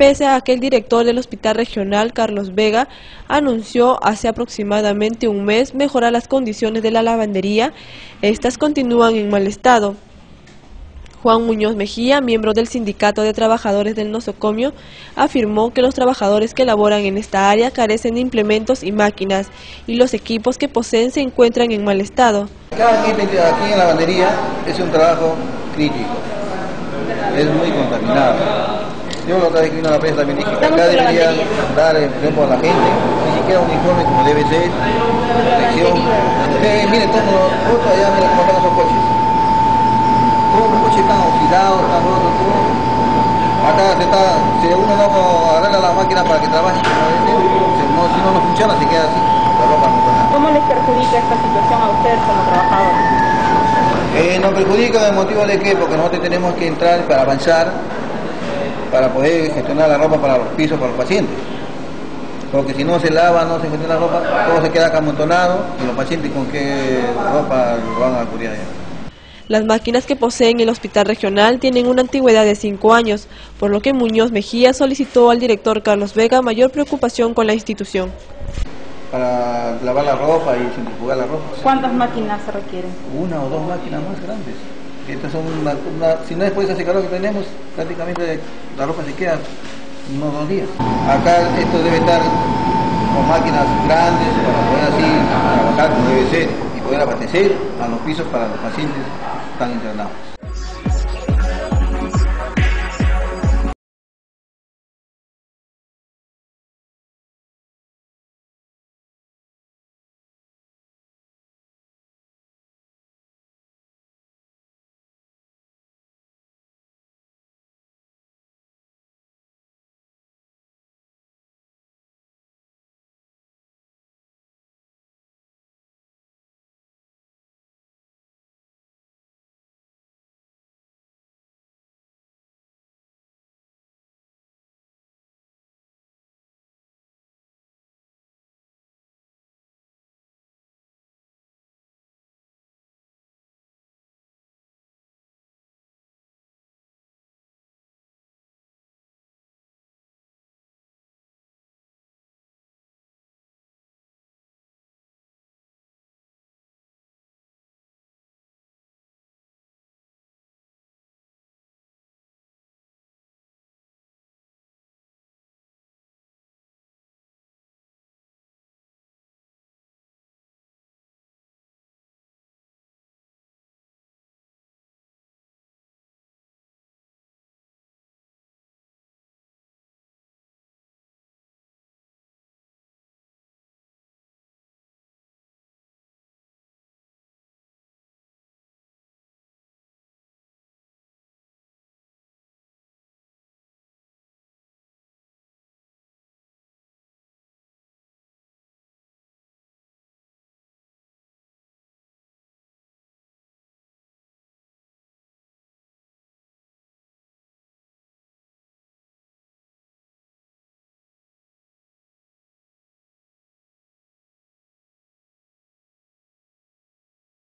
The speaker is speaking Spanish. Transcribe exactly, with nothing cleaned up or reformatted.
pese a que el director del Hospital Regional, Carlos Vega, anunció hace aproximadamente un mes mejorar las condiciones de la lavandería, estas continúan en mal estado. Juan Muñoz Mejía, miembro del Sindicato de Trabajadores del Nosocomio, afirmó que los trabajadores que laboran en esta área carecen de implementos y máquinas, y los equipos que poseen se encuentran en mal estado. Aquí, aquí en la lavandería es un trabajo crítico, es muy contaminado. Yo la otra vez que vino a la prensa también dije que acá deberían dar empleo a la gente, ni siquiera un uniforme como debe ser, protección. Eh, mire, todo otro allá, mire cómo están esos coches. Todos los coches están oxidados, están rotos, todo. Acá se está, si uno no arregla la máquina para que trabaje, no, si no, no funciona, se queda así, la ropa no está nada. ¿Cómo les perjudica esta situación a ustedes como trabajadores? Eh, nos perjudica el motivo de qué, porque nosotros tenemos que entrar para avanzar, para poder gestionar la ropa para los pisos, para los pacientes. Porque si no se lava, no se gestiona la ropa, todo se queda acá amontonado y los pacientes con qué ropa lo van a cubrir allá. Las máquinas que poseen el Hospital Regional tienen una antigüedad de cinco años, por lo que Muñoz Mejía solicitó al director Carlos Vega mayor preocupación con la institución. Para lavar la ropa y centrifugar la ropa. ¿Cuántas máquinas se requieren? Una o dos máquinas más grandes. Estas son una, una, si no después de ese calor que tenemos, prácticamente la ropa se queda unos dos días. Acá esto debe estar con máquinas grandes para poder así trabajar como debe ser y poder abastecer a los pisos para los pacientes que están internados.